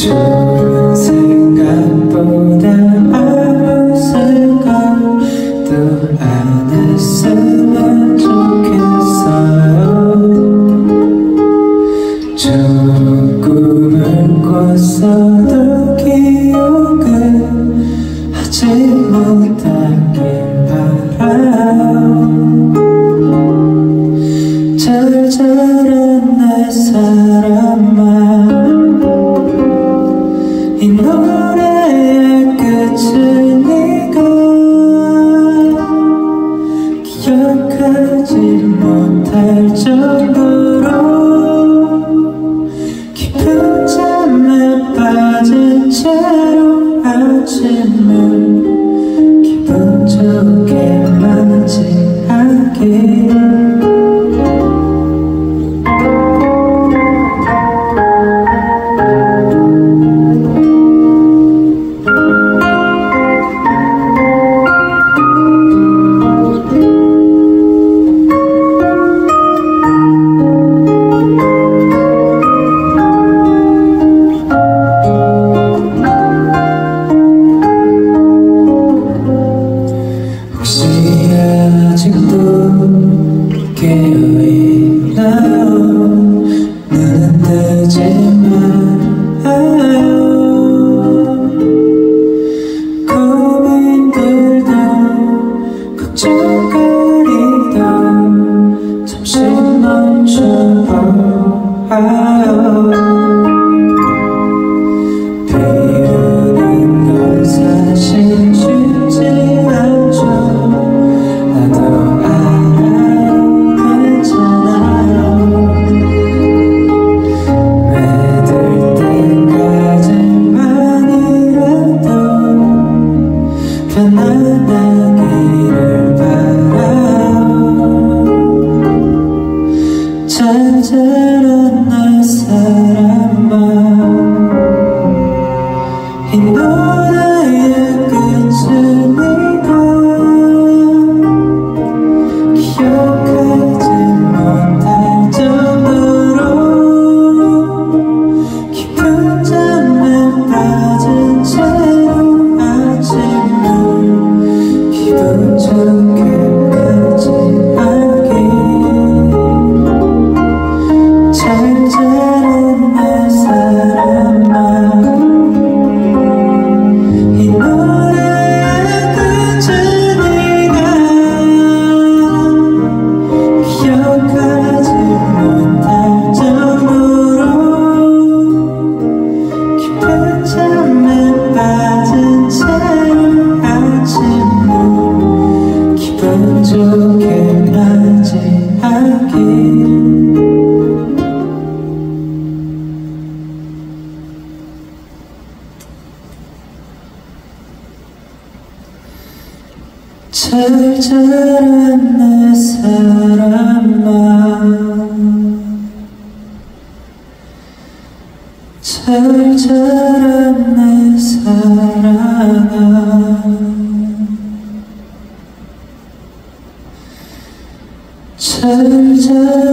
좋은 생각보다 아무것도 안 했으면 좋겠어요. 좋은 꿈을 꿨어도 기억은 하지 못하길 바라요. 절절한 내 사람아, 이 노래의 끝을 네가 기억하지 못할 정도로 깊은 잠에 빠진 채로 아침을 기분 좋게 맞이하길. 아직도 깨어있나요? 눈은 뜨지 말아요. 고민들도 걱정거리도 잠시 멈춰보아요. 비우는 건 사실 쉽지 않죠. 나도 알아요. 괜찮아요. 매들 때까지만이라도 편안하기를 바라요. 잔잔한 내 사람아, 이 노래의 끝을 네가 기억하지 못할 정도로 깊은 잠에 빠진 채로 아침을 기분 좋게 맞이하길. 잔잔한 내 사람아, 이 노래의 끝을 네가 기억하지 못할 정도로 깊은 잠에 빠진 채로 아침을 기분 좋게 맞이하길. 절절한 내 사람아, 절절한 내 사랑아, 절절한